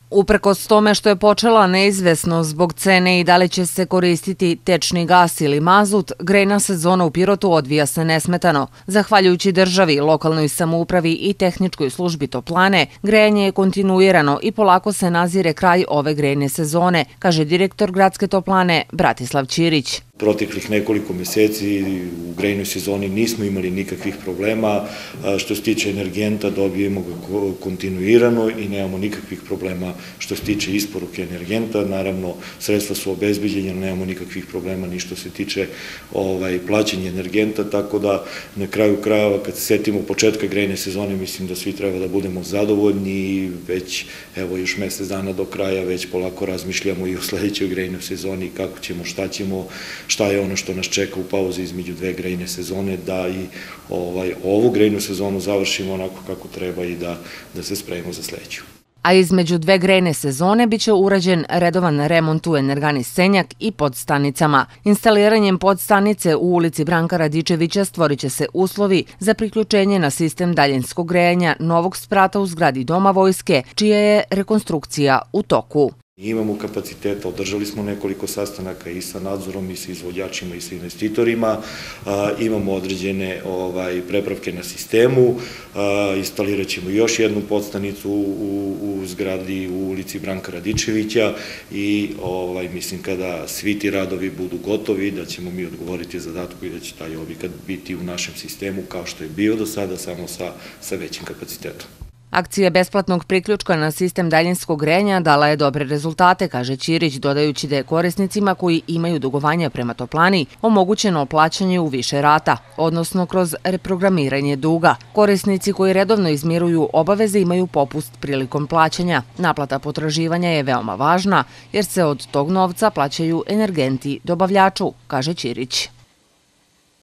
Uprkos tome što je počela neizvesnost zbog cene i da li će se koristiti tečni gas ili mazut, grejna sezona u Pirotu odvija se nesmetano. Zahvaljujući državi, lokalnoj samoupravi i tehničkoj službi toplane, grejanje je kontinuirano i polako se nazire kraj ove grejne sezone, kaže direktor gradske toplane Bratislav Ćirić. Proteklih nekoliko meseci u grejnoj sezoni nismo imali nikakvih problema. Što se tiče energenta, dobijemo ga kontinuirano i nemamo nikakvih problema što se tiče isporuke energenta. Naravno, sredstva su obezbeđenja, nemamo nikakvih problema ni što se tiče plaćanja energenta, tako da na kraju krajeva, kad se setimo početka grejne sezone, mislim da svi treba da budemo zadovoljni i već, evo, još mesec dana do kraja, već polako razmišljamo i o sledećoj grejnoj sezoni, kako ćemo, šta je ono što nas čeka u pauzi između dve grejne sezone, da i ovu grejnu sezonu završimo onako kako treba i da se spremimo za sledeću. A između dve grejne sezone biće urađen redovan remont u energani Senjak i podstanicama. Instaliranjem podstanice u ulici Branka Radičevića stvorit će se uslovi za priključenje na sistem daljinskog grejanja novog sprata u zgradi Doma vojske, čija je rekonstrukcija u toku. Imamo kapaciteta, održali smo nekoliko sastanaka i sa nadzorom i sa izvođačima i sa investitorima, imamo određene prepravke na sistemu, instalirat ćemo još jednu podstanicu u zgradi u ulici Branka Radičevića i mislim kada svi ti radovi budu gotovi da ćemo mi odgovoriti zadatku i da će taj objekat biti u našem sistemu kao što je bio do sada, samo sa većim kapacitetom. Akcija besplatnog priključka na sistem daljinskog grejanja dala je dobre rezultate, kaže Ćirić, dodajući da je korisnicima koji imaju dugovanja prema toplani omogućeno plaćanje u više rata, odnosno kroz reprogramiranje duga. Korisnici koji redovno izmiruju obaveze imaju popust prilikom plaćanja. Naplata potraživanja je veoma važna jer se od tog novca plaćaju energenti dobavljaču, kaže Ćirić.